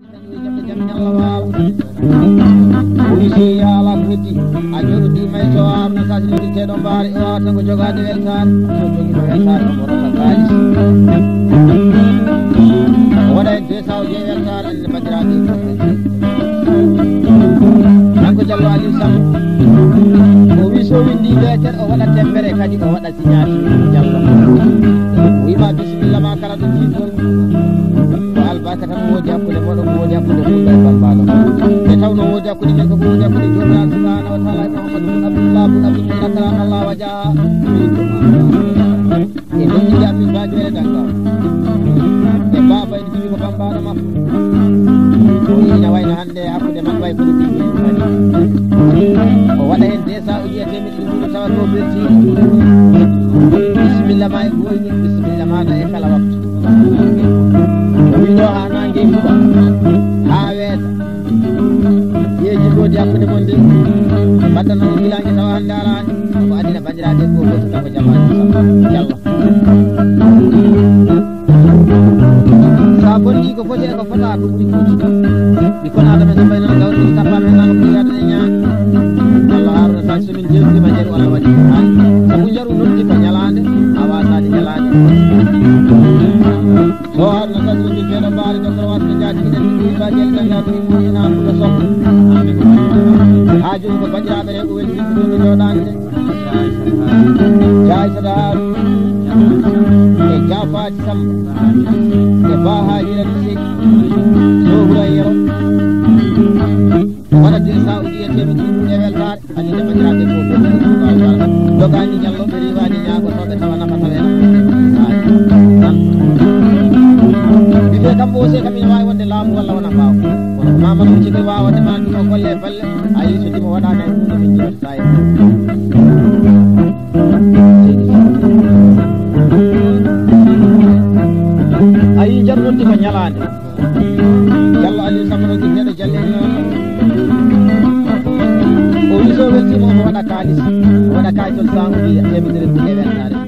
Polisi ya ala kuti ajuru di mai so amna kasi di tedo bari o tango jogade weltan so jogi weltan mo rota kalis wada de saw je weltan al majrati nango jallo ali sam o wi so windi leter o wada tembere kadi o wada signati jallo wi ma bismillah ma kala dum jidol albaka tan wodi hakkude modon wodi hakkude fulɓe balbalo e tawno wodi hakkude men ko wodi hakkude jomiraɗo subhanahu wa taala muhammadu bin abdullah bin abdullah karam allah wajaha e ɗon jiɗi amin bajire danga e baba en jimi ko bambano makko o ina wayno hande hakkude man way ko ɗum o waɗa hen desa o yiya temedde ɗiɗi tawa to belti bisimilla ma e goyni bisimilla maɗa e kala waktu windo ha nangue fuɗa ha weeta yeeji godi hakkude mon de mbaɗɗa noon gilangue tawa hande arani ko adina bandiraɓe ko goto taw ko jamani jallah sa bonni ko foti e ko fota ko ɓuuri kuuti ɗi konaɗo men so mbayno gawri tappa men nano ko yiyata e ñaani allah haruna sa somin jewtima jaru allah waɗi haali sabu jaru noddi ko ñalande a wasade ñalade so haruna sa somin feeɗo mbaari docteur wasde jaati ɗen bajel ganda ɗum ina fuɗa sokko ha joni ko bandiraɓe reɓe weli ɗiɗɗo joɗande jaysata haru e jafaji samba e ba hajirani sek sohura yero waɗa de sa ujiye temedde e weltare adide bandiraɓe ko dogani jallo ɓe riwani ñagotoɓe tawa nafata wen ɓe kamɓe aussi kam ina wawi wonde laamu walla wona mbaw kono ko mamadou cigoy wawa wonde ma ɗum o golle e balle a yi so ɗimo waɗaka e hunde min jiɗata sa a yi jarnoddi ko ñalande jallo aliou sambano ɗi neɗo jalleni noon o wi so weltima omo waɗa kalis o waɗa kalisol sa uji temedere ɗi e weltare